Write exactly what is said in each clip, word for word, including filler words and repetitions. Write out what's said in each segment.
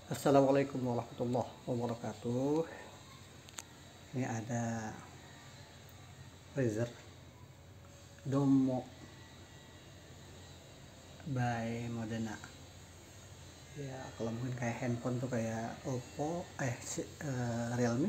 Assalamualaikum warahmatullahi wabarakatuh. Ini ada Razer Domo by Modena. Ya kalau mungkin kayak handphone tuh kayak Oppo, eh uh, Realme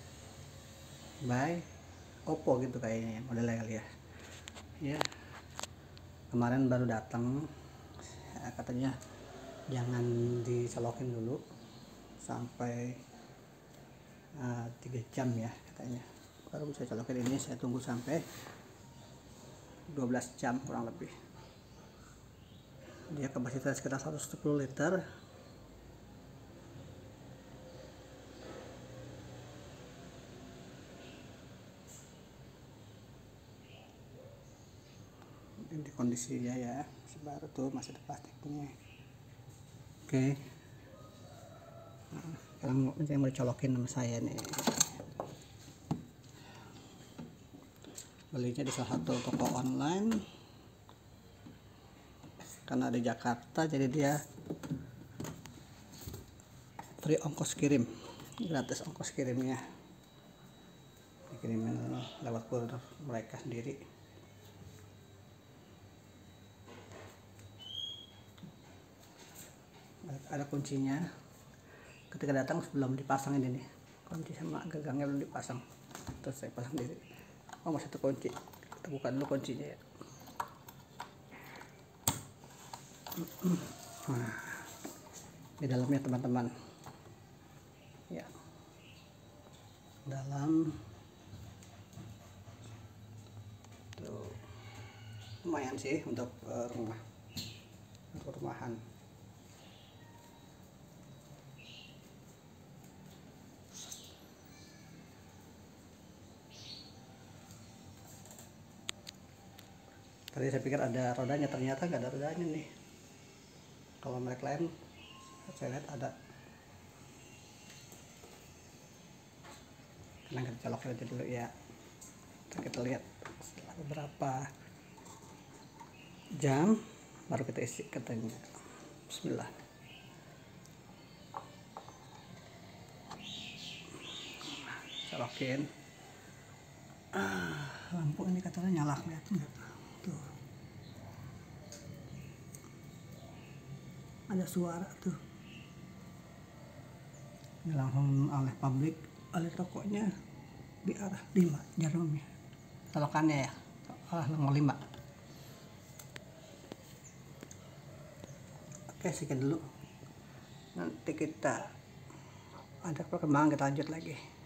by Oppo gitu kayaknya modelnya kali ya. Ya kemarin baru datang, ya, katanya jangan dicolokin dulu sampai uh, tiga jam ya katanya, baru bisa colokin. Ini saya tunggu sampai dua belas jam kurang lebih. Dia kapasitas sekitar seratus sepuluh liter. Ini kondisinya ya masih baru tuh, masih ada plastiknya. Oke, nah, sekarang saya mau colokin sama saya nih. Belinya di salah satu toko online karena di Jakarta, jadi dia free ongkos kirim, gratis ongkos kirimnya, dikirimin lewat kurir mereka sendiri. Ada kuncinya, ketika datang sebelum dipasang ini nih, kunci sama gagangnya belum dipasang, terus saya pasang sendiri. Oh masih terkunci, kita buka dulu kuncinya ya. Nah, di dalamnya teman-teman ya, dalam tuh lumayan sih untuk uh, rumah, untuk rumahan. Tadi saya pikir ada rodanya, ternyata nggak ada rodanya nih. Kalau merek lain saya lihat ada. Karena kita colokin aja dulu ya. Kita lihat setelah beberapa jam baru kita isi katanya. Bismillah. Colokin. Ah, lampu ini katanya nyala, lihat nggak? Tuh. Ada suara tuh. Ini langsung oleh pabrik, oleh tokonya di arah lima jarumnya. Colokannya ya, arah nomor lima. Oke, sekian dulu. Nanti kita ada perkembangan, kita lanjut lagi.